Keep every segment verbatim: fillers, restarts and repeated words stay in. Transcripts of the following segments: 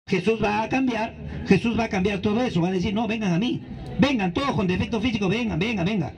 Jesús va a cambiar, Jesús va a cambiar todo eso, va a decir, no, vengan a mí, vengan todos con defecto físico, vengan, vengan, vengan.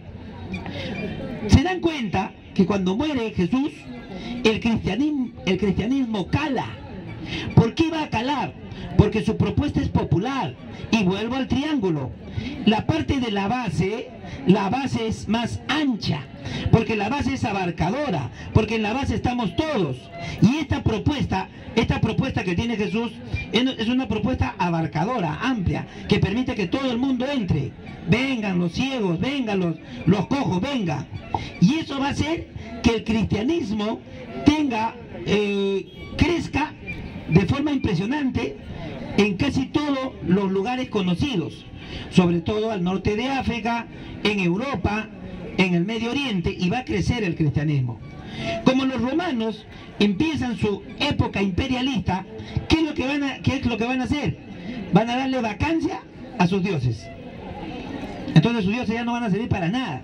Se dan cuenta que cuando muere Jesús, el cristianismo, el cristianismo cala. ¿Por qué va a calar? Porque su propuesta es popular. Y vuelvo al triángulo. La parte de la base, la base es más ancha, porque la base es abarcadora, porque en la base estamos todos. Y esta propuesta, esta propuesta que tiene Jesús es una propuesta abarcadora, amplia, que permite que todo el mundo entre. Vengan los ciegos, vengan los, los cojos, vengan. Y eso va a hacer que el cristianismo tenga, eh, crezca de forma impresionante en casi todos los lugares conocidos, sobre todo al norte de África, en Europa, en el Medio Oriente, y va a crecer el cristianismo. Como los romanos empiezan su época imperialista, ¿qué es lo que van a, qué es lo que van a hacer? Van a darle vacancia a sus dioses. Entonces sus dioses ya no van a servir para nada,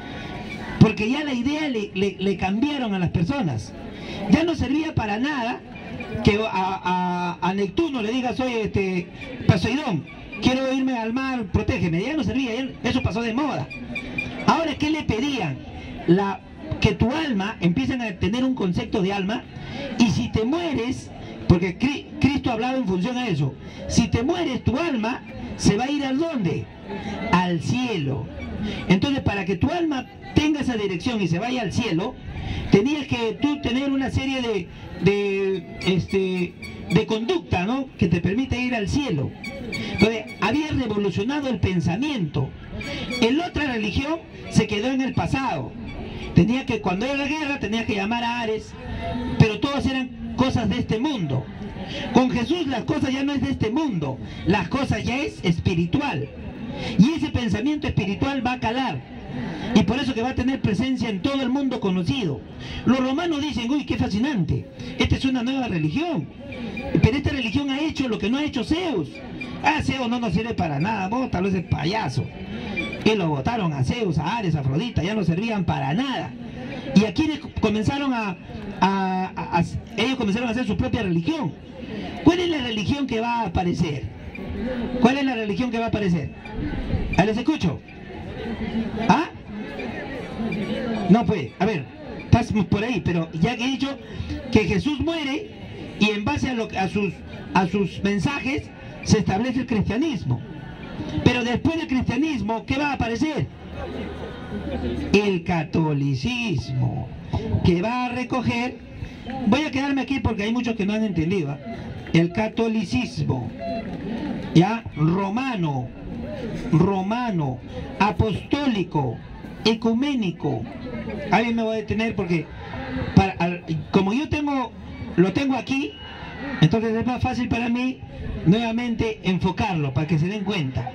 porque ya la idea le, le, le cambiaron a las personas. Ya no servía para nada que a, a, a Neptuno le digas, oye, este, Poseidón, quiero irme al mar, protégeme. Ya no servía, ya, eso pasó de moda. Ahora, ¿qué le pedían? La, que tu alma, empiezan a tener un concepto de alma, y si te mueres, porque Cristo hablaba en función a eso, si te mueres, tu alma se va a ir ¿al dónde? Al cielo. Entonces, para que tu alma tenga esa dirección y se vaya al cielo, tenías que tú tener una serie de, de, este, de conducta, ¿no?, que te permite ir al cielo. Entonces, había revolucionado el pensamiento. En la otra religión se quedó en el pasado. Tenía que, cuando era la guerra, tenía que llamar a Ares, pero todas eran cosas de este mundo. Con Jesús las cosas ya no es de este mundo, las cosas ya es espiritual. Y ese pensamiento espiritual va a calar. Y por eso que va a tener presencia en todo el mundo conocido. Los romanos dicen, uy, qué fascinante, esta es una nueva religión. Pero esta religión ha hecho lo que no ha hecho Zeus. Ah, Zeus no nos sirve para nada, vos tal vez es payaso. Y lo votaron a Zeus, a Ares, a Afrodita, ya no servían para nada. Y aquí comenzaron a, a, a, a, ellos comenzaron a hacer su propia religión. ¿Cuál es la religión que va a aparecer? ¿Cuál es la religión que va a aparecer? ¿Ah, les escucho? ¿Ah? No, pues, a ver, estás por ahí, pero ya que he dicho que Jesús muere y en base a, lo, a, sus, a sus mensajes se establece el cristianismo. Pero después del cristianismo, ¿qué va a aparecer? El catolicismo, que va a recoger, voy a quedarme aquí porque hay muchos que no han entendido, ¿eh? El catolicismo, ya, romano, romano, apostólico, ecuménico. Alguien me va a detener porque para, al, como yo tengo, lo tengo aquí, entonces es más fácil para mí nuevamente enfocarlo para que se den cuenta.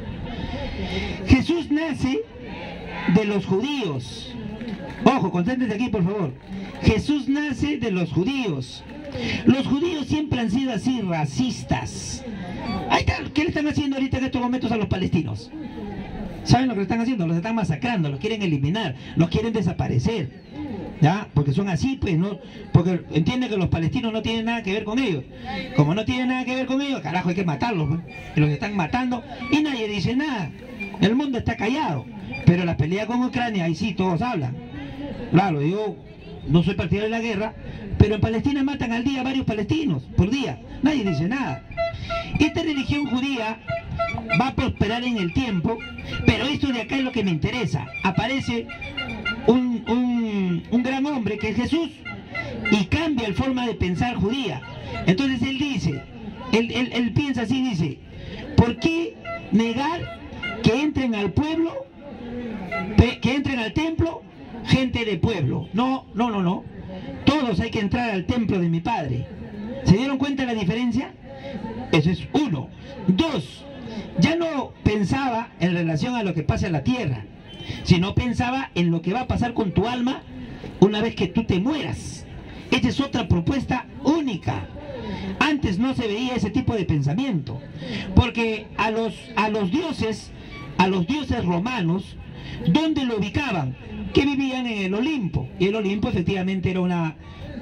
Jesús nace de los judíos. Ojo, concéntrense aquí, por favor. Jesús nace de los judíos. Los judíos siempre han sido así, racistas. Ahí está, ¿qué le están haciendo ahorita en estos momentos a los palestinos? ¿Saben lo que le están haciendo? Los están masacrando, los quieren eliminar, los quieren desaparecer, ¿ya? Porque son así, pues, ¿no? Porque entienden que los palestinos no tienen nada que ver con ellos. Como no tienen nada que ver con ellos, carajo, hay que matarlos, ¿no? Y los están matando y nadie dice nada. El mundo está callado. Pero la pelea con Ucrania, ahí sí, todos hablan. Claro, yo no soy partidario de la guerra, pero en Palestina matan al día varios palestinos, por día. Nadie dice nada. Esta religión judía va a prosperar en el tiempo, pero esto de acá es lo que me interesa. Aparece un, un, un gran hombre que es Jesús y cambia la forma de pensar judía. Entonces él dice, él, él, él piensa así, dice, ¿por qué negar que entren al pueblo, que entren al templo gente de pueblo? No, no, no, no. Todos hay que entrar al templo de mi Padre. ¿Se dieron cuenta de la diferencia? Eso es uno. Dos, ya no pensaba en relación a lo que pasa en la tierra, sino pensaba en lo que va a pasar con tu alma una vez que tú te mueras. Esta es otra propuesta única. Antes no se veía ese tipo de pensamiento, porque a los, a los dioses, a los dioses romanos, ¿dónde lo ubicaban? Que vivían en el Olimpo, y el Olimpo efectivamente era una,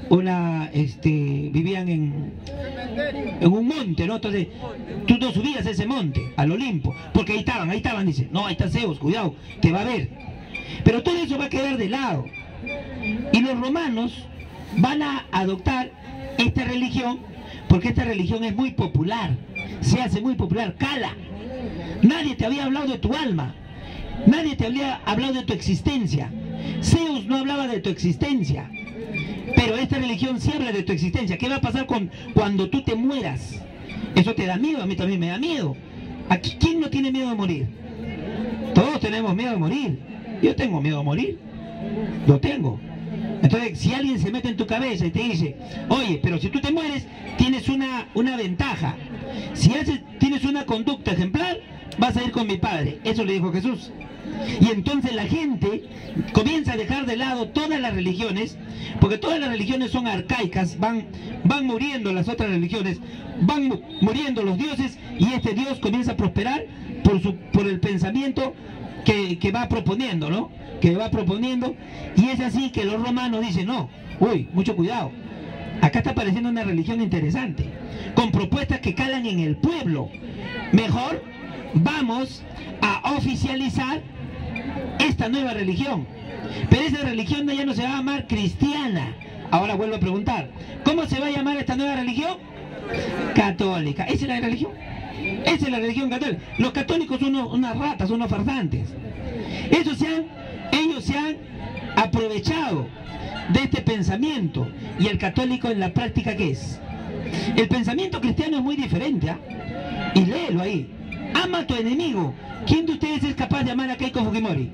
una este, vivían en, en un monte, ¿no? Entonces, tú no subías a ese monte, al Olimpo, porque ahí estaban, ahí estaban, dice, no, ahí está Zeus, cuidado, te va a ver. Pero todo eso va a quedar de lado. Y los romanos van a adoptar esta religión, porque esta religión es muy popular, se hace muy popular, cala. Nadie te había hablado de tu alma, nadie te había hablado de tu existencia. Zeus no hablaba de tu existencia, pero esta religión sí habla de tu existencia. ¿Qué va a pasar con, cuando tú te mueras? Eso te da miedo, a mí también me da miedo. Aquí, ¿quién no tiene miedo de morir? Todos tenemos miedo de morir. Yo tengo miedo de morir, lo tengo. Entonces, si alguien se mete en tu cabeza y te dice, oye, pero si tú te mueres, tienes una, una ventaja. Si haces, tienes una conducta ejemplar, vas a ir con mi padre. Eso le dijo Jesús. Y entonces la gente comienza a dejar de lado todas las religiones, porque todas las religiones son arcaicas, van, van muriendo las otras religiones, van muriendo los dioses, y este Dios comienza a prosperar por, su, por el pensamiento que, que va proponiendo, ¿no? Que va proponiendo, y es así que los romanos dicen, no, uy, mucho cuidado, acá está apareciendo una religión interesante, con propuestas que calan en el pueblo. Mejor vamos a oficializar esta nueva religión. Pero esa religión ya no se va a llamar cristiana. Ahora vuelvo a preguntar, ¿cómo se va a llamar esta nueva religión? Católica. ¿Esa es la religión? Esa es la religión católica. Los católicos son unos, unas ratas, son unos farsantes. Ellos se han, ellos se han aprovechado de este pensamiento. ¿Y el católico en la práctica qué es? El pensamiento cristiano es muy diferente, ¿eh? Y léelo ahí. Ama a tu enemigo. ¿Quién de ustedes es capaz de amar a Keiko Fujimori?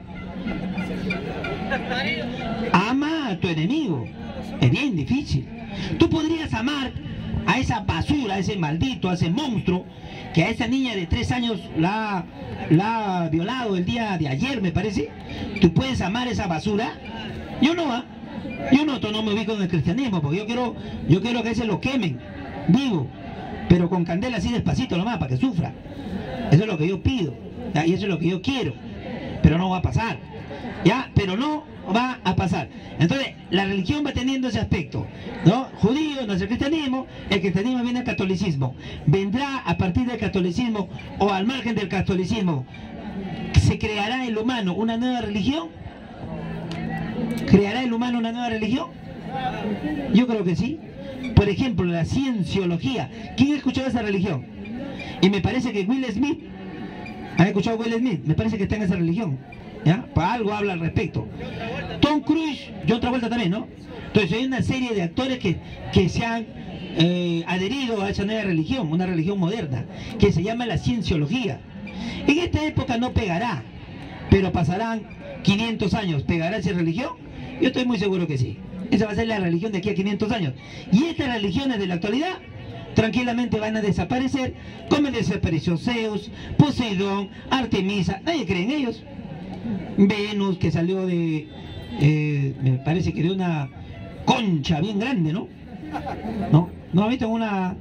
Ama a tu enemigo. Es bien difícil. Tú podrías amar a esa basura, a ese maldito, a ese monstruo, que a esa niña de tres años la, la ha violado el día de ayer, me parece. ¿Tú puedes amar esa basura? Yo no, ¿eh? Yo no, no me ubico en el cristianismo, porque yo quiero, yo quiero que ese lo quemen vivo, pero con candela así despacito nomás, para que sufra. Eso es lo que yo pido, ¿ya? Y eso es lo que yo quiero, pero no va a pasar, ¿ya? Pero no va a pasar. Entonces, la religión va teniendo ese aspecto, ¿no? Judío no es el cristianismo, el cristianismo viene del catolicismo. Vendrá a partir del catolicismo o al margen del catolicismo, ¿se creará el humano una nueva religión? ¿Creará el humano una nueva religión? Yo creo que sí. Por ejemplo, la cienciología. ¿Quién ha escuchado esa religión? Y me parece que Will Smith, ¿han escuchado a Will Smith? Me parece que está en esa religión, ¿ya? Para algo habla al respecto. Tom Cruise, John Travolta también, ¿no? Entonces hay una serie de actores que, que se han eh, adherido a esa nueva religión, una religión moderna, que se llama la cienciología. En esta época no pegará, pero pasarán quinientos años. ¿Pegará esa religión? Yo estoy muy seguro que sí. Esa va a ser la religión de aquí a quinientos años. Y estas religiones de la actualidad tranquilamente van a desaparecer, como desapareció Zeus, Poseidón, Artemisa. Nadie cree en ellos. Venus, que salió de, eh, me parece que de una concha bien grande, ¿no? No, no, ahorita una...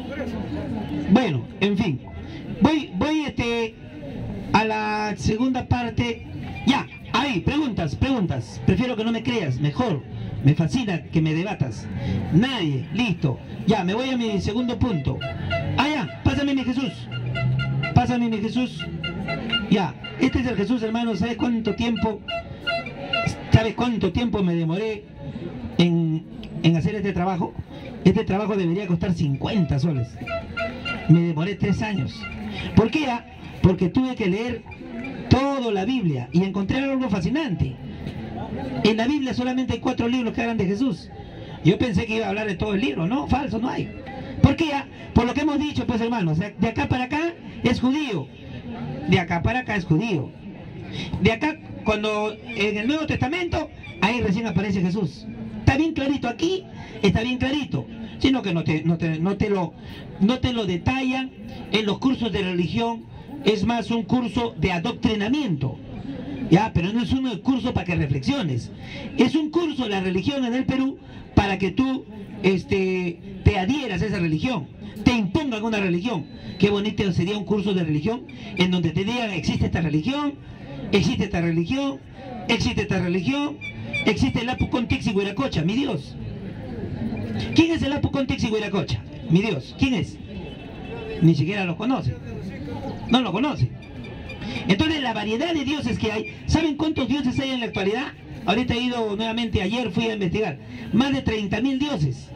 Bueno, en fin. Voy, voy este, a la segunda parte. Ya, ahí, preguntas, preguntas. Prefiero que no me creas, mejor. Me fascina que me debatas. Nadie, listo. Ya, me voy a mi segundo punto. Ah, ya, pásame mi Jesús. Pásame mi Jesús. Ya, este es el Jesús, hermano. ¿Sabes cuánto tiempo? ¿Sabes cuánto tiempo me demoré en, en hacer este trabajo? Este trabajo debería costar cincuenta soles. Me demoré tres años. ¿Por qué? Porque tuve que leer toda la Biblia y encontré algo fascinante. En la Biblia solamente hay cuatro libros que hablan de Jesús. Yo pensé que iba a hablar de todo el libro, ¿no? Falso, no hay. ¿Por qué? Por lo que hemos dicho, pues, hermanos, de acá para acá es judío. De acá para acá es judío. De acá, cuando en el Nuevo Testamento, ahí recién aparece Jesús. Está bien clarito aquí, está bien clarito. Sino que no te, no te, no te, lo, no te lo detallan en los cursos de religión. Es más un curso de adoctrinamiento. Ya, pero no es un curso para que reflexiones. Es un curso de la religión en el Perú para que tú este, te adhieras a esa religión, te impongan una religión. Qué bonito sería un curso de religión en donde te digan, existe esta religión, existe esta religión, existe esta religión, existe el Apu Contix y Huiracocha, mi Dios. ¿Quién es el Apu Contex y Huiracocha? Mi Dios, ¿quién es? Ni siquiera lo conoce. No lo conoce. Entonces la variedad de dioses que hay, ¿saben cuántos dioses hay en la actualidad? Ahorita he ido nuevamente, ayer fui a investigar. Más de treinta mil dioses.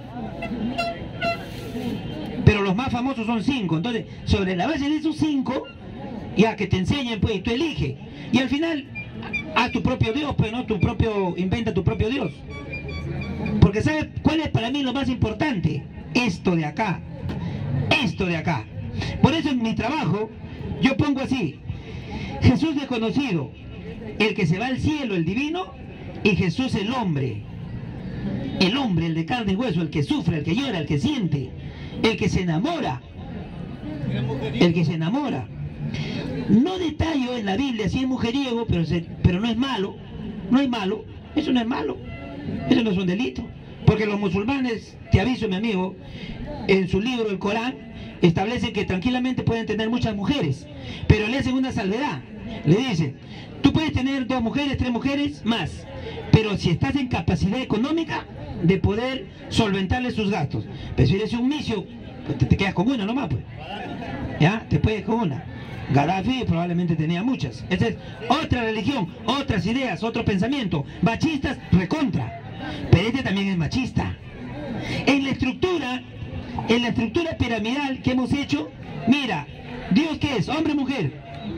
Pero los más famosos son cinco. Entonces, sobre la base de esos cinco, ya que te enseñen, pues, tú eliges. Y al final, haz tu propio Dios, pues, ¿no? Tu propio, inventa tu propio Dios. Porque ¿sabes cuál es para mí lo más importante? Esto de acá. Esto de acá. Por eso en mi trabajo, yo pongo así: Jesús desconocido, el que se va al cielo, el divino, y Jesús el hombre. El hombre, el de carne y hueso, el que sufre, el que llora, el que siente, el que se enamora. El que se enamora. No detallo en la Biblia si es mujeriego, pero, se, pero no es malo. No es malo. Eso no es malo. Eso no es un delito. Porque los musulmanes, te aviso mi amigo, en su libro, el Corán, establecen que tranquilamente pueden tener muchas mujeres, pero le hacen una salvedad. Le dicen, tú puedes tener dos mujeres, tres mujeres, más, pero si estás en capacidad económica de poder solventarle sus gastos. Pero si eres un misio, pues te, te quedas con una nomás, pues. Ya, te puedes con una. Gaddafi probablemente tenía muchas. Esa es otra religión, otras ideas, otro pensamiento. Machistas, recontra. Pero este también es machista. En la estructura, en la estructura piramidal que hemos hecho, mira, Dios ¿qué es? Hombre, mujer.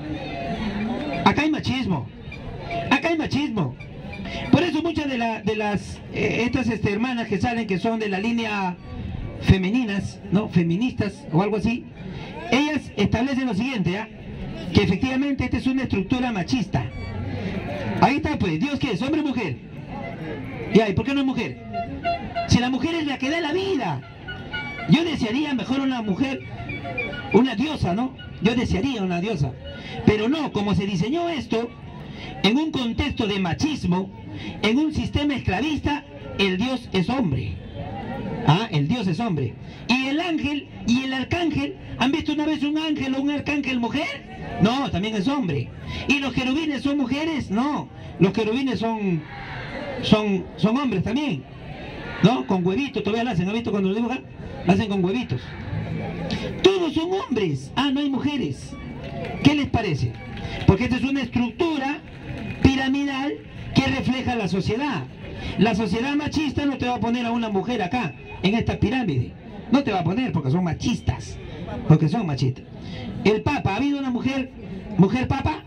Acá hay machismo. Acá hay machismo. Por eso muchas de, la, de las eh, estas este, hermanas que salen, que son de la línea femeninas, ¿no? Feministas o algo así, ellas establecen lo siguiente, ¿ya? Que efectivamente esta es una estructura machista. Ahí está, pues, Dios ¿qué es? Hombre, mujer. Ya, ¿y por qué no es mujer? Si la mujer es la que da la vida. Yo desearía mejor una mujer, una diosa, ¿no? Yo desearía una diosa. Pero no, como se diseñó esto, en un contexto de machismo, en un sistema esclavista, el Dios es hombre. Ah, el Dios es hombre. Y el ángel y el arcángel, ¿han visto una vez un ángel o un arcángel mujer? No, también es hombre. ¿Y los querubines son mujeres? No, los querubines son, son, son hombres también, ¿no? Con huevitos, todavía lo hacen, ¿han visto cuando lo dibujan? Lo hacen con huevitos. Todos son hombres. Ah, no hay mujeres. ¿Qué les parece? Porque esta es una estructura piramidal que refleja la sociedad. La sociedad machista no te va a poner a una mujer acá, en esta pirámide. No te va a poner porque son machistas. Porque son machistas. El Papa, ¿ha habido una mujer, mujer Papa?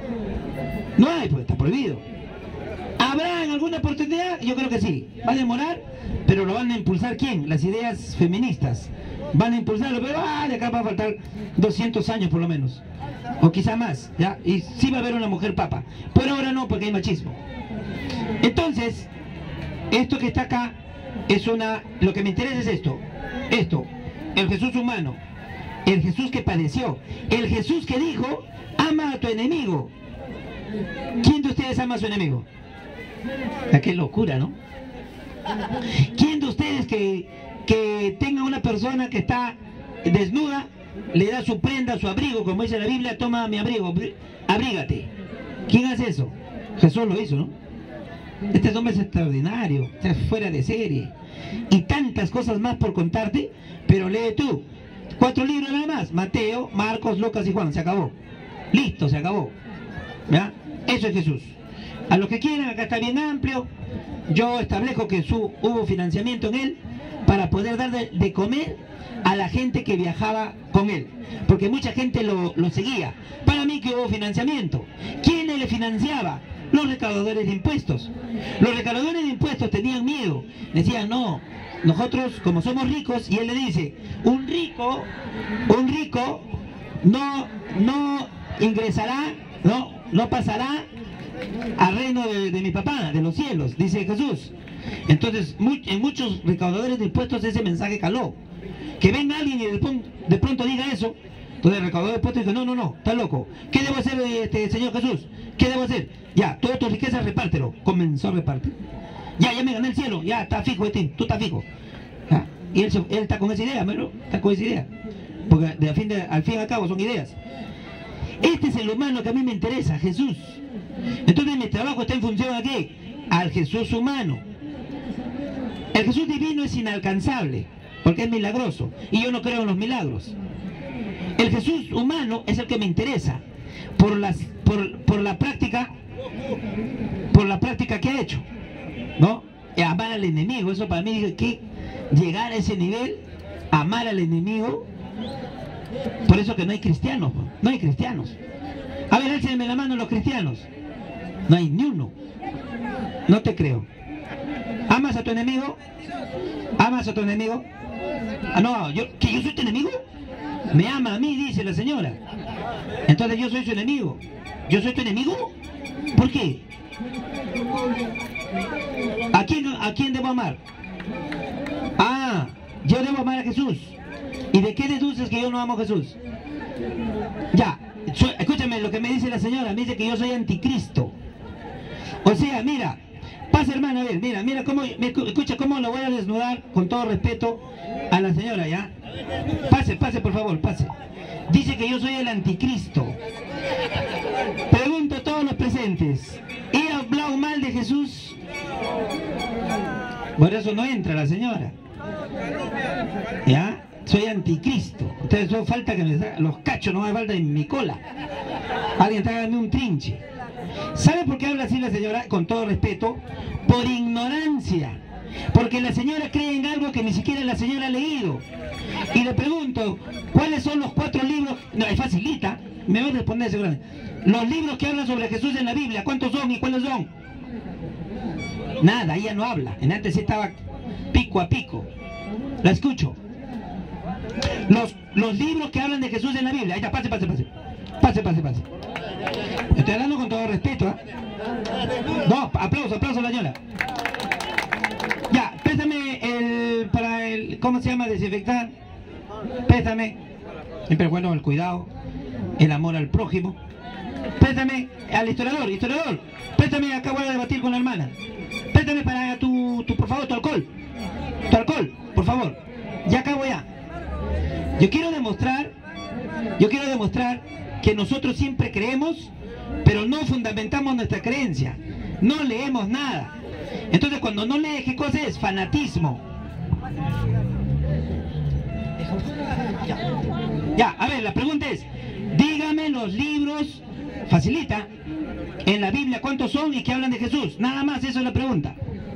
No hay, pues está prohibido. ¿Habrá en alguna oportunidad? Yo creo que sí. Va a demorar, pero lo van a impulsar ¿quién? Las ideas feministas. Van a impulsarlo, pero ah, de acá va a faltar doscientos años por lo menos. O quizá más, ¿ya? Y sí va a haber una mujer Papa. Por ahora no, porque hay machismo. Entonces, esto que está acá es una... Lo que me interesa es esto. Esto. El Jesús humano. El Jesús que padeció. El Jesús que dijo, ama a tu enemigo. ¿Quién de ustedes ama a su enemigo? Ah, qué locura, ¿no? ¿Quién de ustedes que, que tenga una persona que está desnuda, le da su prenda, su abrigo, como dice la Biblia, toma mi abrigo, abrígate? ¿Quién hace eso? Jesús lo hizo, ¿no? Este hombre es extraordinario, está fuera de serie. Y tantas cosas más por contarte, pero lee tú. Cuatro libros nada más: Mateo, Marcos, Lucas y Juan. Se acabó. Listo, se acabó. ¿Ya? Eso es Jesús. A los que quieran, acá está bien amplio. Yo establezco que su, hubo financiamiento en él para poder dar de, de comer a la gente que viajaba con él, porque mucha gente lo, lo seguía. Para mí que hubo financiamiento. ¿Quién le financiaba? Los recaudadores de impuestos. Los recaudadores de impuestos tenían miedo. Decían, no, nosotros como somos ricos, y él le dice, un rico, un rico no, no ingresará, no, no pasará al reino de, de mi papá, de los cielos, dice Jesús. Entonces, muy, en muchos recaudadores de impuestos ese mensaje caló. Que venga alguien y de, de pronto diga eso. Entonces el recaudador de impuestos dice, no, no, no, está loco. ¿Qué debo hacer, este, Señor Jesús? ¿Qué debo hacer? Ya, todas tus riquezas repártelo. Comenzó a repartir. Ya, ya me gané el cielo, ya está fijo, este, tú estás fijo. ¿Ya? Y él, él está con esa idea, ¿no? Está con esa idea. Porque de, al, fin de, al fin y al cabo son ideas. Este es el humano que a mí me interesa, Jesús. Entonces mi trabajo está en función a qué? Al Jesús humano. El Jesús divino es inalcanzable, porque es milagroso, y yo no creo en los milagros. El Jesús humano es el que me interesa, por, las, por, por la práctica, por la práctica que ha hecho, ¿no? Amar al enemigo, eso para mí, que llegar a ese nivel, amar al enemigo. Por eso que no hay cristianos, no hay cristianos. A ver, álcenme la mano los cristianos. No hay ni uno. No te creo. ¿Amas a tu enemigo? ¿Amas a tu enemigo? Ah, no, yo, ¿que yo soy tu enemigo? Me ama a mí, dice la señora. Entonces yo soy su enemigo. ¿Yo soy tu enemigo? ¿Por qué? ¿A quién, a quién debo amar? Ah, yo debo amar a Jesús. ¿Y de qué deduces que yo no amo a Jesús? Ya, soy, escúchame lo que me dice la señora. Me dice que yo soy anticristo. O sea, mira, pasa hermano, a ver, mira, mira cómo, me, escucha cómo lo voy a desnudar con todo respeto a la señora, ¿ya? Pase, pase por favor, pase. Dice que yo soy el anticristo. Pregunto a todos los presentes, ¿he hablado mal de Jesús? Por eso no entra la señora. ¿Ya? Soy anticristo. Entonces solo falta que me sa... los cachos, no me falta en mi cola. Alguien tráigame un trinche. ¿Sabe por qué habla así la señora? Con todo respeto, por ignorancia. Porque la señora cree en algo que ni siquiera la señora ha leído. Y le pregunto, ¿cuáles son los cuatro libros? No, es facilita, me va a responder seguramente. Los libros que hablan sobre Jesús en la Biblia, ¿cuántos son y cuáles son? Nada, ella no habla. En antes estaba pico a pico. La escucho. Los, los libros que hablan de Jesús en la Biblia. Ahí está, pase, pase, pase. Pase, pase, pase. Estoy hablando con todo respeto, ¿eh? No, aplauso, aplauso a la señora. Ya, pésame el, para el, ¿cómo se llama? Desinfectar. Pésame. Siempre bueno el cuidado, el amor al prójimo. Pésame al historiador, historiador. Pésame, acá voy a debatir con la hermana. Pésame para tu, tu, por favor, tu alcohol. Tu alcohol, por favor. Ya acabo ya. Yo quiero demostrar, yo quiero demostrar que nosotros siempre creemos, pero no fundamentamos nuestra creencia. No leemos nada. Entonces cuando no lees, ¿qué cosa es? Fanatismo. Ya, a ver, la pregunta es, dígame los libros, facilita, en la Biblia cuántos son y que hablan de Jesús. Nada más, eso es la pregunta.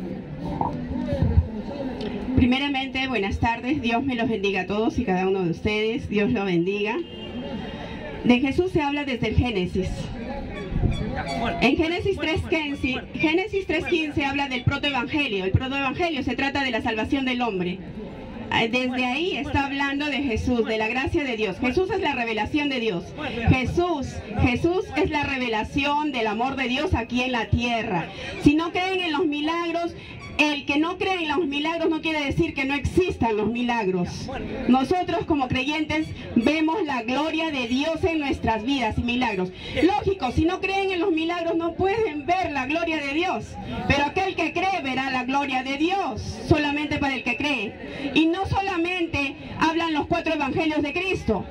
Primeramente, buenas tardes, Dios me los bendiga a todos y cada uno de ustedes, Dios lo bendiga. De Jesús se habla desde el Génesis. En Génesis tres quince, Génesis tres quince habla del protoevangelio. El protoevangelio se trata de la salvación del hombre. Desde ahí está hablando de Jesús, de la gracia de Dios. Jesús es la revelación de Dios. Jesús, Jesús es la revelación del amor de Dios aquí en la tierra. Si no creen en los milagros, el que no cree en los milagros no quiere decir que no existan los milagros. Nosotros como creyentes vemos la gloria de Dios en nuestras vidas y milagros. Lógico, si no creen en los milagros no pueden ver la gloria de Dios. Pero aquel que cree verá la gloria de Dios, solamente para el que cree. Y no solamente hablan los cuatro evangelios de Cristo.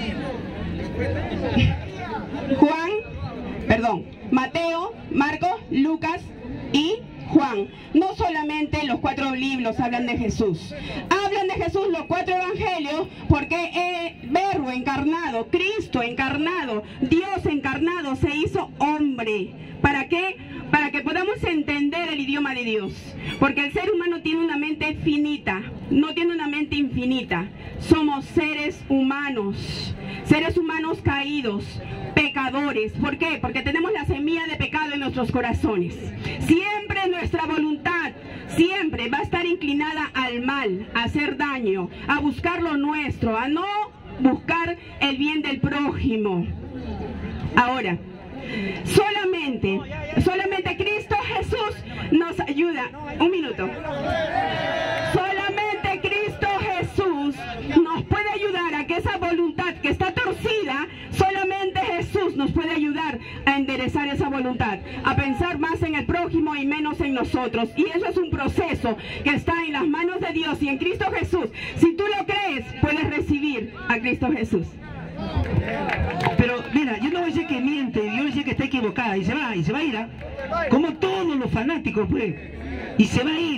Juan, perdón, Mateo, Marcos, Lucas y Juan. No solamente los cuatro libros hablan de Jesús. Hablan de Jesús los cuatro evangelios porque el verbo encarnado, Cristo encarnado, Dios encarnado se hizo hombre. ¿Para qué? Para que podamos entender el idioma de Dios. Porque el ser humano tiene una mente finita, no tiene una mente infinita. Somos seres humanos, seres humanos caídos, pecadores. ¿Por qué? Porque tenemos la semilla de pecado en nuestros corazones. Siempre nuestra voluntad, siempre va a estar inclinada al mal, a hacer daño, a buscar lo nuestro, a no buscar el bien del prójimo. Ahora, solamente, solamente Cristo Jesús nos ayuda. Un minuto. Solamente Cristo Jesús nos puede ayudar a que esa voluntad que está torcida, solamente Jesús nos puede ayudar a enderezar esa voluntad, a pensar más en el prójimo y menos en nosotros. Y eso es un proceso que está en las manos de Dios y en Cristo Jesús. Si tú lo crees, puedes recibir a Cristo Jesús. Pero mira, yo no voy a decir que miente, yo voy a decir que está equivocada y se va, y se va a ir, ¿eh? Como todos los fanáticos, pues, y se va a ir.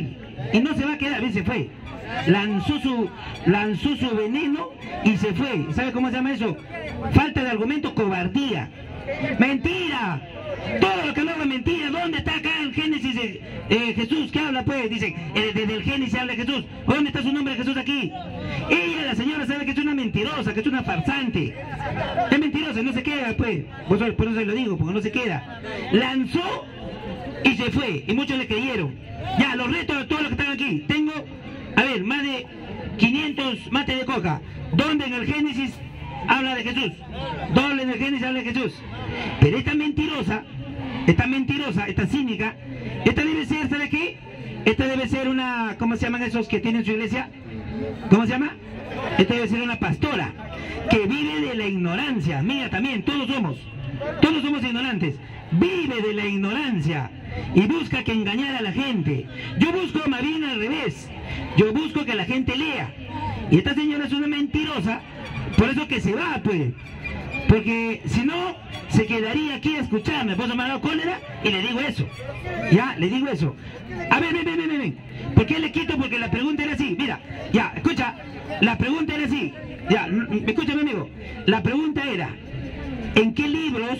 y no se va a quedar, ¿ves? Se fue. Lanzó su, lanzó su veneno y se fue. ¿Sabe cómo se llama eso? Falta de argumento, cobardía. ¡Mentira! Todo lo que hablaba es mentira. ¿Dónde está acá en Génesis eh, eh, Jesús? ¿Qué habla pues? Dice, eh, desde el Génesis habla Jesús. ¿Dónde está su nombre Jesús aquí? Ella, la señora, sabe que es una mentirosa, que es una farsante. Es mentirosa, no se queda pues. Por eso, por eso lo digo, porque no se queda. Lanzó y se fue. Y muchos le creyeron. Ya, los retos a todos los que están aquí. Tengo, a ver, más de quinientos mates de coca. ¿Dónde en el Génesis habla de Jesús? ¿Dónde en el Génesis habla de Jesús? Pero esta mentirosa, esta mentirosa, esta cínica, esta debe ser, ¿sabe qué? Esta debe ser una, ¿cómo se llaman esos que tienen su iglesia? ¿Cómo se llama? Esta debe ser una pastora que vive de la ignorancia. Mira, también, todos somos, todos somos ignorantes. Vive de la ignorancia y busca que engañar a la gente. Yo busco más bien al revés. Yo busco que la gente lea. Y esta señora es una mentirosa, por eso que se va, pues. Porque si no, se quedaría aquí a escucharme. Por eso me ha dado cólera y le digo eso. Ya, le digo eso. A ver, ven, ven, ven, ven, ven. ¿Por qué le quito? Porque la pregunta era así. Mira, ya, escucha. La pregunta era así. Ya, escúchame, amigo. La pregunta era, ¿en qué libros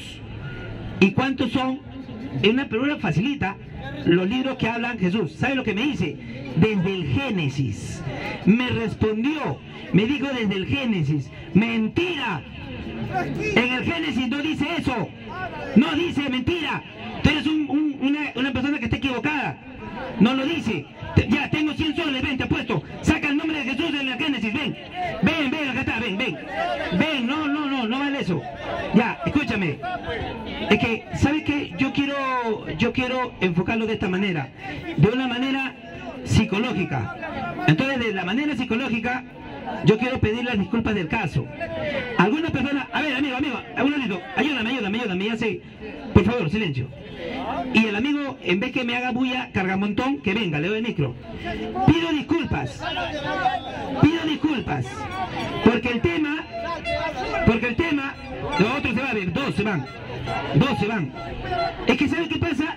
y cuántos son? Es una pregunta facilita. Los libros que hablan Jesús. ¿Sabe lo que me dice? Desde el Génesis. Me respondió. Me dijo desde el Génesis. Mentira. En el Génesis no dice eso. No dice mentira. Tú eres un, un, una, una persona que está equivocada. No lo dice. Ya, tengo cien soles, ven, te apuesto. Saca el nombre de Jesús en el Génesis, ven. Ven, ven, acá está, ven, ven. Ven, no, no, no, no vale eso. Ya, escúchame. Es que, ¿sabes qué? Yo quiero, yo quiero enfocarlo de esta manera. De una manera psicológica. Entonces, de la manera psicológica, yo quiero pedir las disculpas del caso. Alguna persona, a ver, amigo, amigo, un ratito, ayúdame, ayúdame, ayúdame, ya sé. Por favor, silencio. Y el amigo, en vez que me haga bulla, cargamontón, que venga, le doy el micro. Pido disculpas. Pido disculpas. Porque el tema, porque el tema, los otros se van a ver, dos se van. Dos se van. Es que, ¿sabe qué pasa?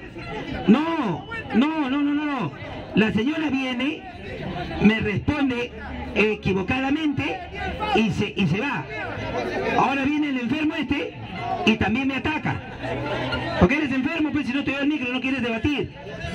No, no, no, no, no. La señora viene, me responde equivocadamente y se, y se va. Ahora viene el enfermo este y también me ataca. Porque eres enfermo, pues, si no te doy el micro, no quieres debatir.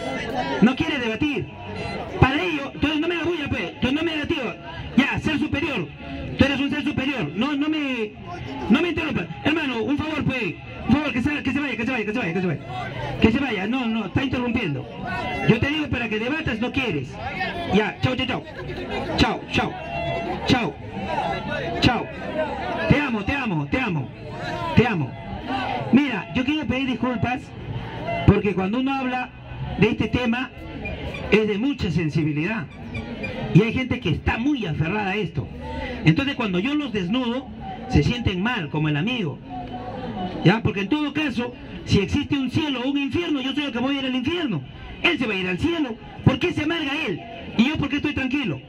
No quieres debatir. Para ello, entonces no me hagas bulla, pues. Entonces no me hagas, tío. Ya, ser superior. Tú eres un ser superior. No, no me, no me interrumpas. Hermano, un favor, pues. Un favor, que se, que se vaya, que se vaya, que se vaya, que se vaya. Que se vaya. No, no, está interrumpiendo. Yo te digo para que debatas, no quieres. Ya, chao, chao, chao. Chao, chao. Chao. Chao. Te amo, te amo, te amo. Te amo. Mira, yo quiero pedir disculpas porque cuando uno habla de este tema es de mucha sensibilidad y hay gente que está muy aferrada a esto. Entonces cuando yo los desnudo se sienten mal, como el amigo. ¿Ya? Porque en todo caso, si existe un cielo o un infierno, yo soy el que voy a ir al infierno. Él se va a ir al cielo. ¿Por qué se amarga él? ¿Y yo por qué estoy tranquilo?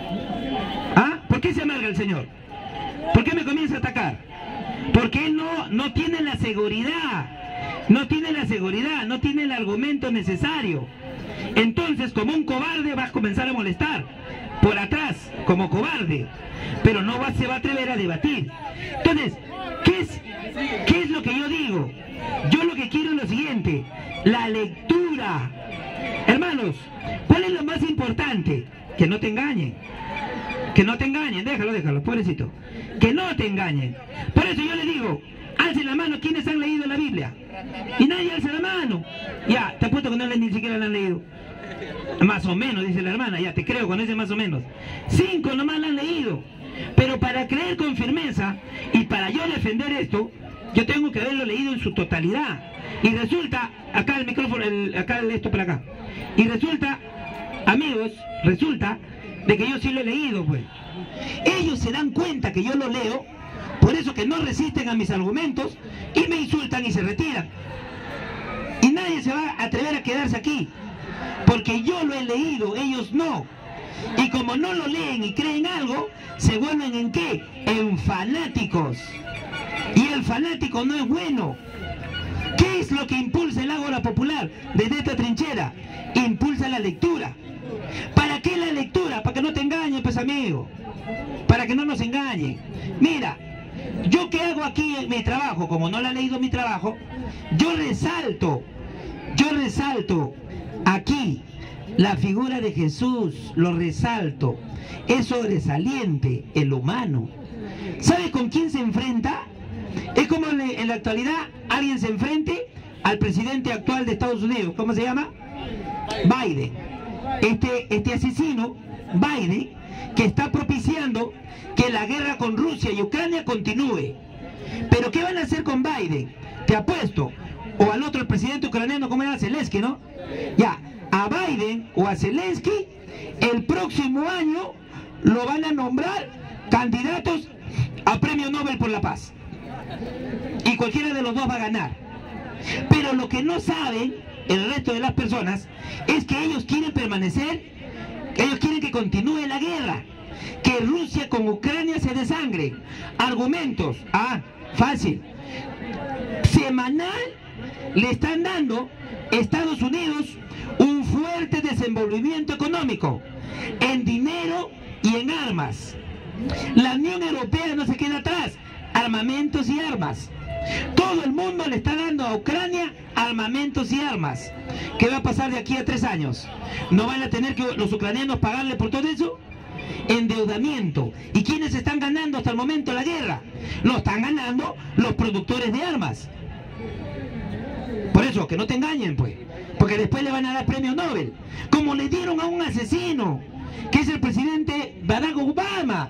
¿Ah? ¿Por qué se amarga el Señor? ¿Por qué me comienza a atacar? Porque él no, no tiene la seguridad, no tiene la seguridad, no tiene el argumento necesario. Entonces, como un cobarde, vas a comenzar a molestar por atrás, como cobarde, pero no va, se va a atrever a debatir. Entonces, ¿qué es, qué es lo que yo digo? Yo lo que quiero es lo siguiente, la lectura. Hermanos, ¿cuál es lo más importante? Que no te engañen. Que no te engañen, déjalo, déjalo, pobrecito. Que no te engañen. Por eso yo le digo, alce la mano quienes han leído la Biblia. Y nadie alza la mano. Ya, te apuesto que no ni siquiera la han leído. Más o menos, dice la hermana, ya te creo con ese más o menos. Cinco nomás la han leído. Pero para creer con firmeza y para yo defender esto, yo tengo que haberlo leído en su totalidad. Y resulta, acá el micrófono, el, acá el esto para acá. Y resulta, amigos, resulta de que yo sí lo he leído, pues. Ellos se dan cuenta que yo lo leo, por eso que no resisten a mis argumentos y me insultan y se retiran. Y nadie se va a atrever a quedarse aquí, porque yo lo he leído, ellos no. Y como no lo leen y creen algo, se vuelven ¿en qué? En fanáticos. Y el fanático no es bueno. ¿Qué es lo que impulsa el ágora popular desde esta trinchera? Impulsa la lectura. ¿Para qué la lectura? Para que no te engañen, pues amigo. Para que no nos engañen. Mira, yo que hago aquí en mi trabajo, como no lo ha leído mi trabajo, yo resalto, yo resalto aquí la figura de Jesús, lo resalto. Es sobresaliente, el humano. ¿Sabe con quién se enfrenta? Es como en la actualidad alguien se enfrente al presidente actual de Estados Unidos. ¿Cómo se llama? Biden. Este, este asesino, Biden, que está propiciando que la guerra con Rusia y Ucrania continúe. ¿Pero qué van a hacer con Biden? Te apuesto. O al otro, el presidente ucraniano, ¿cómo era? Zelensky, ¿no? Ya, a Biden o a Zelensky, el próximo año lo van a nombrar candidatos a Premio Nobel por la Paz. Y cualquiera de los dos va a ganar. Pero lo que no saben el resto de las personas es que ellos quieren permanecer, ellos quieren que continúe la guerra, que Rusia con Ucrania se desangre. Argumentos, ah, fácil. Semanal le están dando Estados Unidos un fuerte desenvolvimiento económico en dinero y en armas. La Unión Europea no se queda atrás, armamentos y armas. Todo el mundo le está dando a Ucrania armamentos y armas. ¿Qué va a pasar de aquí a tres años? ¿No van a tener que los ucranianos pagarle por todo eso? Endeudamiento. ¿Y quiénes están ganando hasta el momento la guerra? Lo están ganando los productores de armas. Por eso, que no te engañen, pues. Porque después le van a dar premio Nobel. Como le dieron a un asesino, que es el presidente Barack Obama.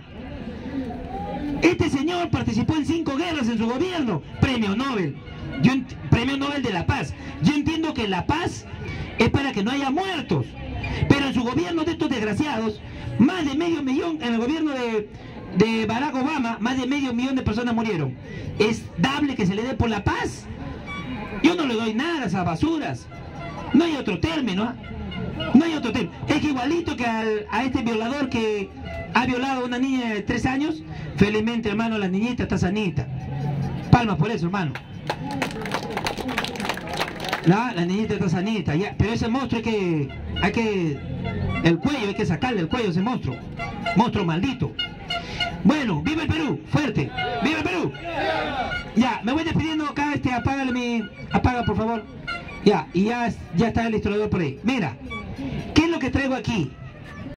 Este señor participó en cinco guerras en su gobierno. Premio Nobel. Yo premio Nobel de la Paz. Yo entiendo que la paz es para que no haya muertos. Pero en su gobierno de estos desgraciados, más de medio millón, en el gobierno de, de Barack Obama, más de medio millón de personas murieron. ¿Es dable que se le dé por la paz? Yo no le doy nada a esas basuras. No hay otro término, ¿eh? No hay otro término. Es que igualito que al, a este violador que ha violado a una niña de tres años, felizmente, hermano, la niñita está sanita. Palmas por eso, hermano. La, la niñita está sanita, ya. Pero ese monstruo hay que, hay que, el cuello, hay que sacarle el cuello a ese monstruo. Monstruo maldito. Bueno, ¡viva el Perú! ¡Fuerte! ¡Viva el Perú! Ya, me voy despidiendo acá, este, apágale mi... Apaga, por favor. Ya, y ya, ya está el historiador por ahí. Mira, ¿qué es lo que traigo aquí?